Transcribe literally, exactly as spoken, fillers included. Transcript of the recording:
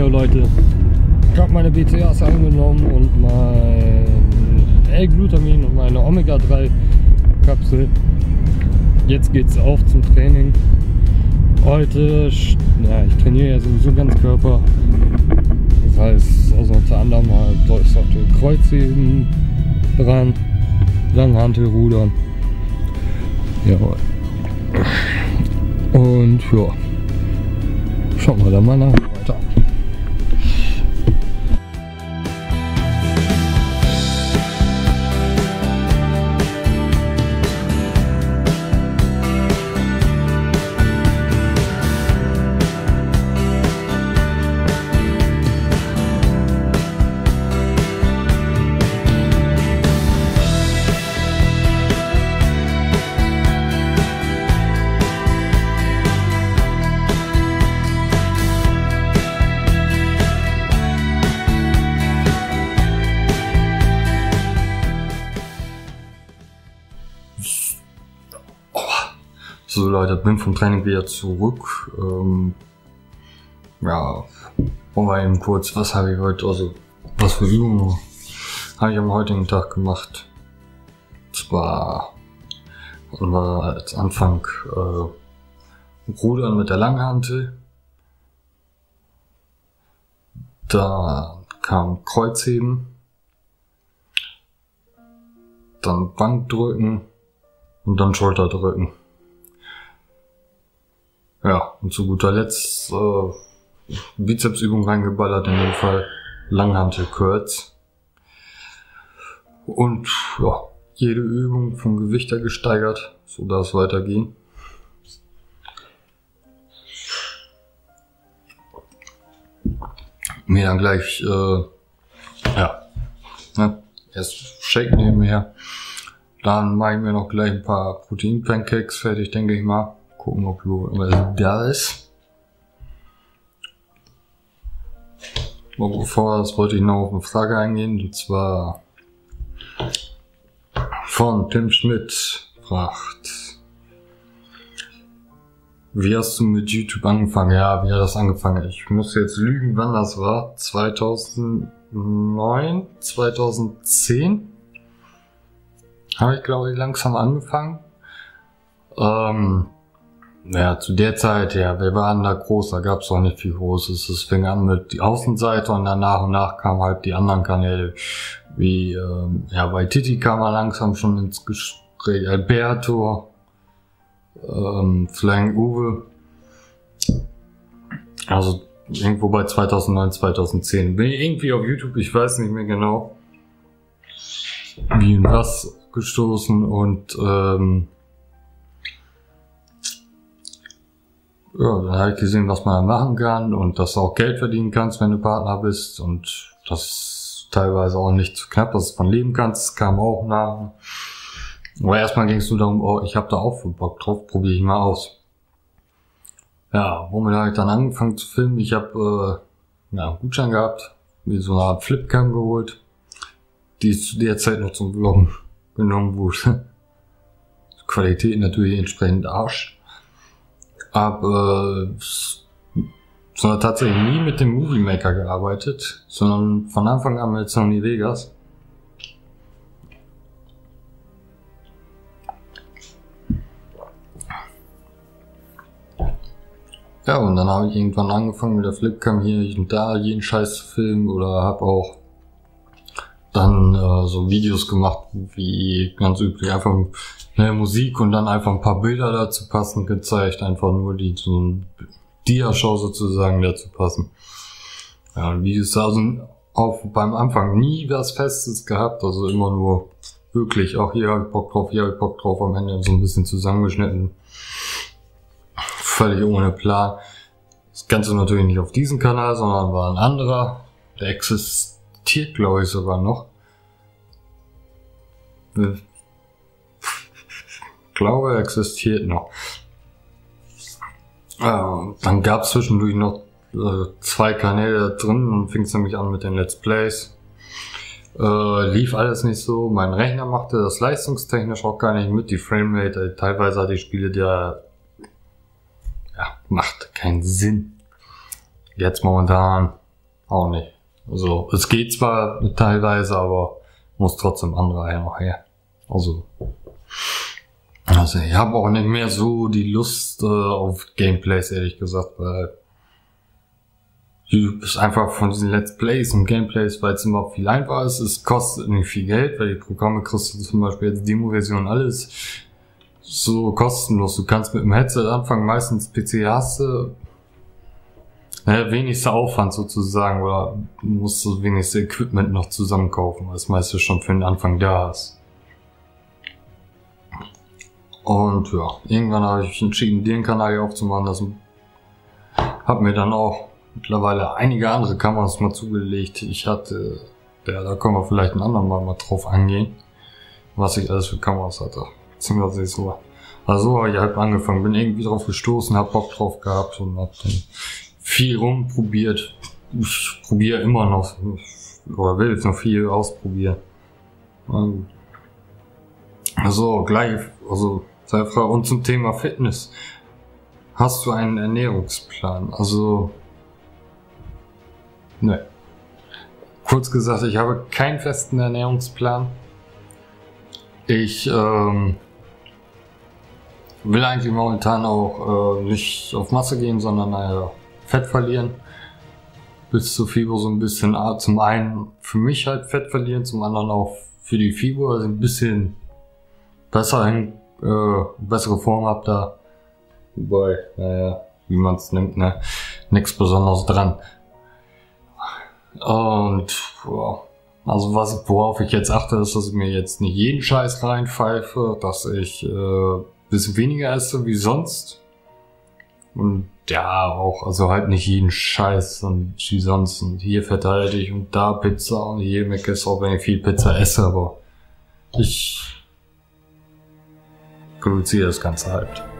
Leute, ich habe meine B C As angenommen und mein L-Glutamin und meine Omega drei Kapsel. Jetzt geht's auf zum Training. Heute, ja, ich trainiere ja sowieso Ganzkörper. Das heißt, also unter anderem halt, da ist auch der Kreuzheben dran, Langhantelrudern. Jawohl. Und ja, schauen wir da mal nach weiter. So Leute, bin vom Training wieder zurück. Ähm, ja, wollen wir eben kurz, was habe ich heute, also was für Übungen habe ich am heutigen Tag gemacht. Zwar haben wir als Anfang äh, Rudern mit der Langhantel. Da kam Kreuzheben, dann Bankdrücken und dann Schulterdrücken. Ja, und zu guter Letzt äh, Bizepsübung reingeballert, in dem Fall Langhantel Curls. Und ja, jede Übung vom Gewicht her gesteigert, so darf es weitergehen. Mir dann gleich, äh, ja, ne, erst Shake nebenher. Dann mache ich mir noch gleich ein paar Protein-Pancakes fertig, denke ich mal. Gucken, ob irgendwas da ist. Aber bevor das wollte ich noch auf eine Frage eingehen, und zwar von Tim Schmidt fragt: Wie hast du mit YouTube angefangen? Ja, wie hat das angefangen? Ich muss jetzt lügen, wann das war. zweitausendneun, zweitausendzehn habe ich, glaube ich, langsam angefangen. Ähm, Ja, zu der Zeit, ja, wir waren da groß, da gab es auch nicht viel Großes. Es fing an mit die Außenseite und dann nach und nach kamen halt die anderen Kanäle, wie, ähm, ja, bei Titi kam er langsam schon ins Gespräch, Alberto, ähm, Flying Uwe, also irgendwo bei zweitausendneun, zweitausendzehn. Bin ich irgendwie auf YouTube, ich weiß nicht mehr genau, wie und was gestoßen und, ähm, ja, dann habe ich gesehen, was man da machen kann und dass du auch Geld verdienen kannst, wenn du Partner bist und das teilweise auch nicht zu knapp, dass du von leben kannst, kam auch nach. Aber erstmal ging es nur darum, oh, ich habe da auch viel Bock drauf, probiere ich mal aus. Ja, womit habe ich dann angefangen zu filmen? Ich habe äh, ja, einen Gutschein gehabt, mir so eine Art Flipcam geholt, die zu der Zeit noch zum Vloggen genommen wurde. Qualität natürlich entsprechend Arsch. Aber äh, sondern tatsächlich nie mit dem Movie Maker gearbeitet, sondern von Anfang an mit Sony Vegas. Ja, und dann habe ich irgendwann angefangen mit der Flipcam hier und da jeden Scheiß zu filmen oder habe auch dann äh, so Videos gemacht, wie ganz üblich einfach ne, Musik und dann einfach ein paar Bilder dazu passen gezeigt, einfach nur die so ein Dia-Show sozusagen dazu passen. Ja, Videos also auch beim Anfang nie was Festes gehabt, also immer nur wirklich, auch hier hab ich Bock drauf, hier hab ich Bock drauf, am Ende so ein bisschen zusammengeschnitten. Völlig ohne Plan. Das Ganze natürlich nicht auf diesem Kanal, sondern war ein anderer, der existiert glaube ich sogar noch. Ich glaube, er existiert noch. Äh, dann gab es zwischendurch noch äh, zwei Kanäle da drin und fing es nämlich an mit den Let's Plays. Äh, lief alles nicht so. Mein Rechner machte das leistungstechnisch auch gar nicht mit. Die Framerate, äh, teilweise hat die Spiele der ja, macht keinen Sinn. Jetzt momentan auch nicht. Also, es geht zwar teilweise, aber muss trotzdem andere noch her. Also, also ich habe auch nicht mehr so die Lust äh, auf Gameplays, ehrlich gesagt, weil es einfach von diesen Let's Plays und Gameplays, weil es immer viel einfacher ist, es kostet nicht viel Geld, weil die Programme kriegst du zum Beispiel jetzt Demo-Version alles so kostenlos. Du kannst mit dem Headset anfangen, meistens P C hast du naja, wenigster Aufwand sozusagen, oder musst du wenigste Equipment noch zusammenkaufen, weil das meiste schon für den Anfang da ist. Und ja, irgendwann habe ich entschieden, den Kanal hier aufzumachen. Das habe mir dann auch mittlerweile einige andere Kameras mal zugelegt. Ich hatte, ja, da können wir vielleicht ein andermal mal drauf angehen, was ich alles für Kameras hatte. Beziehungsweise so. Also habe ich halt angefangen, bin irgendwie drauf gestoßen, hab Bock drauf gehabt und hab dann viel rumprobiert. Ich probiere immer noch, oder will jetzt noch viel ausprobieren. Also gleich, also sei Frage. Und zum Thema Fitness. Hast du einen Ernährungsplan? Also, ne. Kurz gesagt, ich habe keinen festen Ernährungsplan. Ich ähm, will eigentlich momentan auch äh, nicht auf Masse gehen, sondern naja, Fett verlieren. Bis zur Fibo so ein bisschen, zum einen für mich halt Fett verlieren, zum anderen auch für die Fibo, also ein bisschen besser hin, äh, bessere Form hab da. Wobei, naja, wie man es nimmt, ne, nichts Besonderes dran. Und, ja, also was, worauf ich jetzt achte, ist, dass ich mir jetzt nicht jeden Scheiß reinpfeife, dass ich äh, bisschen weniger esse wie sonst. Und ja, auch, also halt nicht jeden Scheiß und wie sonst. Und hier verteile ich und da Pizza und hier Mc's, auch wenn ich viel Pizza esse, aber ich produziere das Ganze halt.